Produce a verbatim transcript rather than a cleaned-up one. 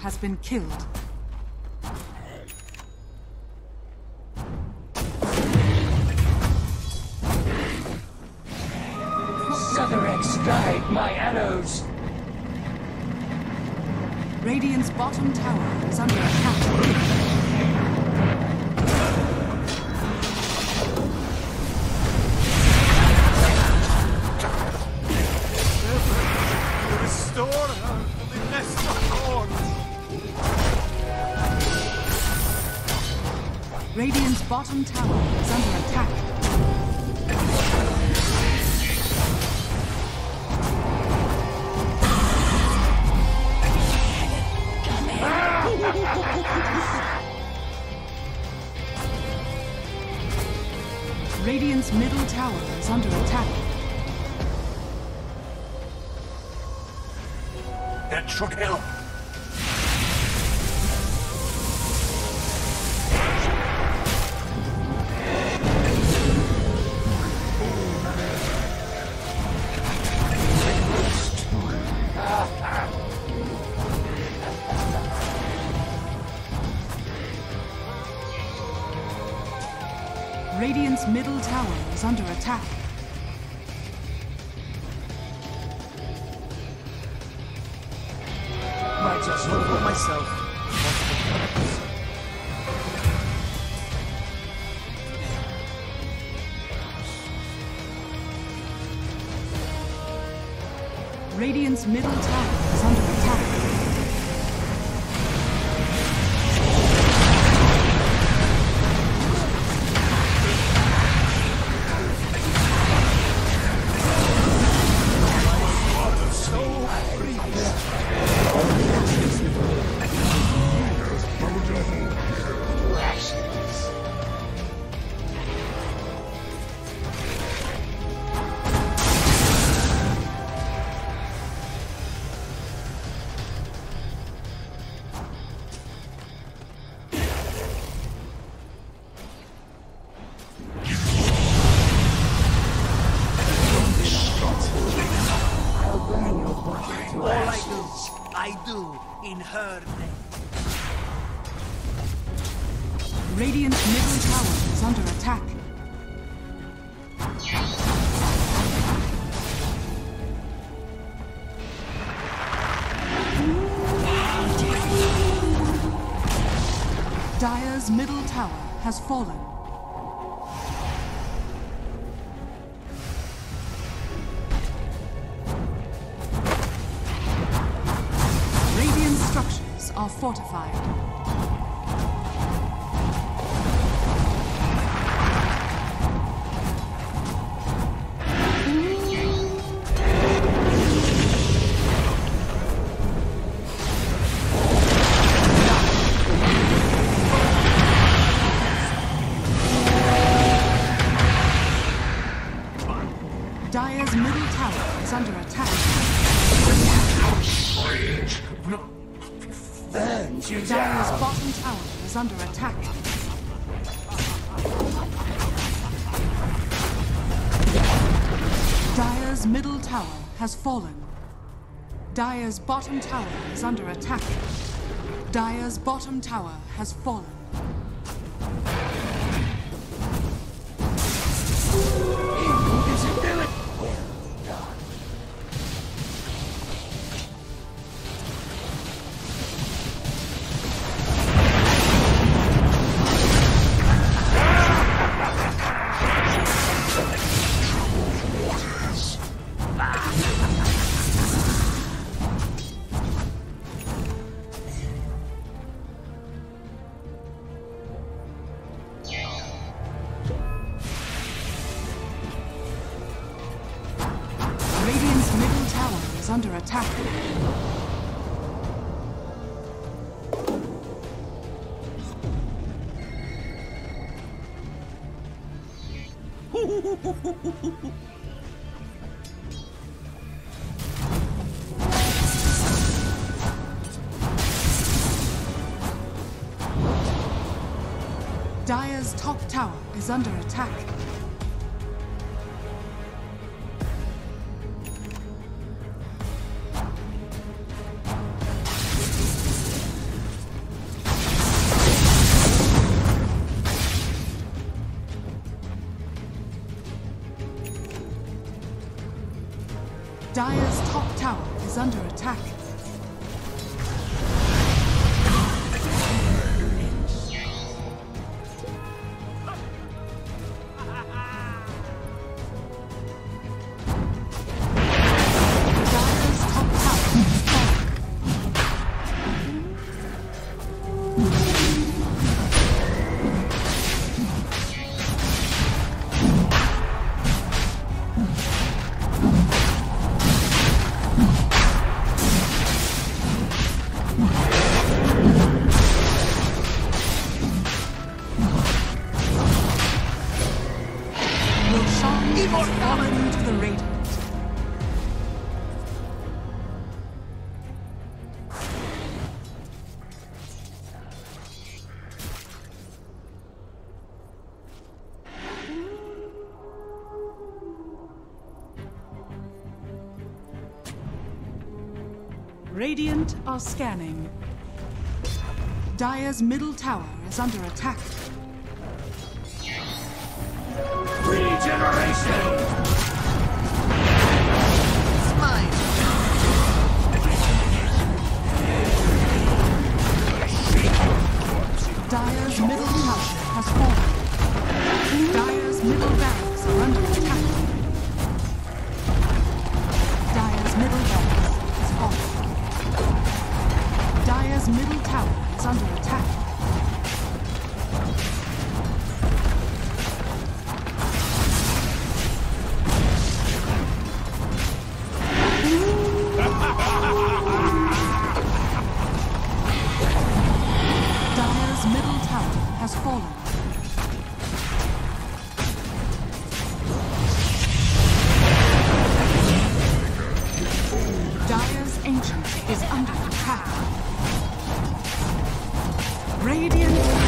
has been killed. Southernx guide my arrows. Radiant's bottom tower is under attack. Restore her to the nest of thorns. Radiant's bottom tower is under attack. Radiant's middle tower is under attack. That should help. Radiant's middle tower is under attack. Might just look for myself. Radiant's middle tower is under attack. All I do, I do in her name. Radiant's middle tower is under attack. Dire's middle tower has fallen. Radiant structures are fortified. Dire's middle tower is under attack. Burns you Dire's down. bottom tower is under attack. Dire's middle tower has fallen. Dire's bottom tower is under attack. Dire's bottom tower has fallen. Invisibility. Well done. Radiant's middle tower is under attack. Dire's top tower is under attack. Dire's top tower is under attack. Dire's top tower is falling. Roshan has fallen to the Radiant. Radiant are scanning. Dire's middle tower is under attack. Regeneration! It's mine. Dire's middle tower has fallen. Dire's middle barracks are under attack. Dire's middle barracks has fallen. Dire's middle tower is under attack. Dire's middle tower has fallen. Dire's Ancient is under attack. Radiant